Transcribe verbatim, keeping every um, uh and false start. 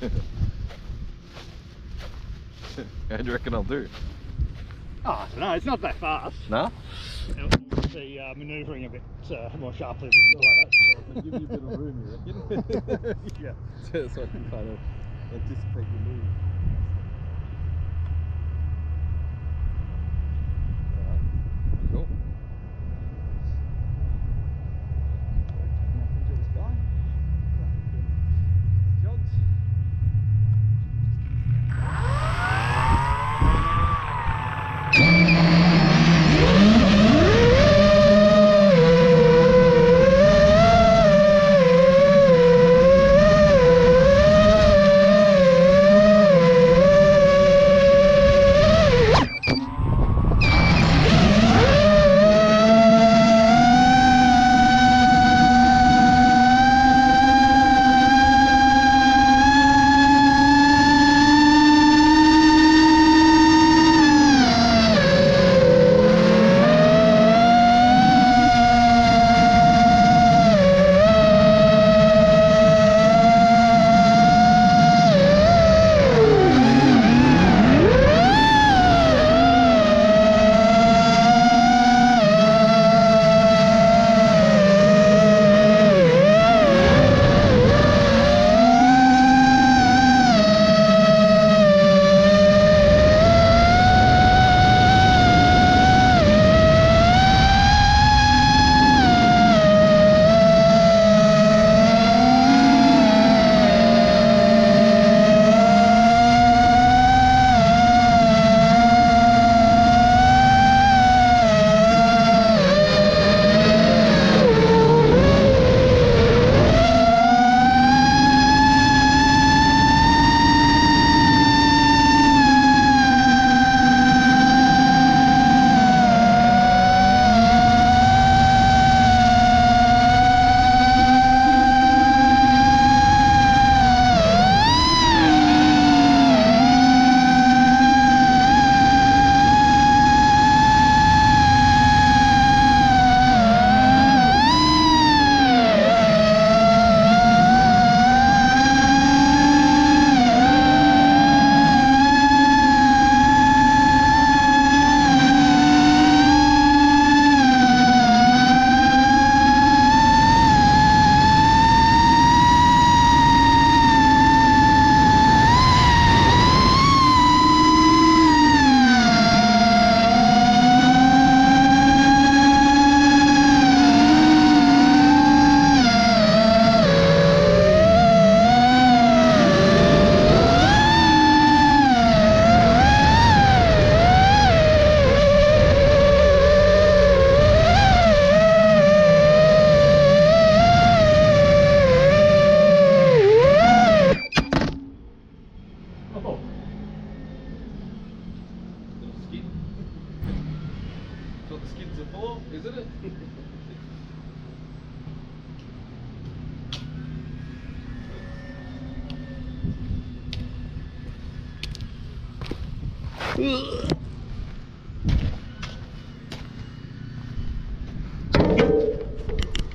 How do you reckon I'll do? Oh, I don't know, it's not that fast. No? The uh, manoeuvring a bit uh, more sharply would be better. So give you a bit of room, you reckon? Yeah. So I can kind of anticipate your move. Cool. Ugh.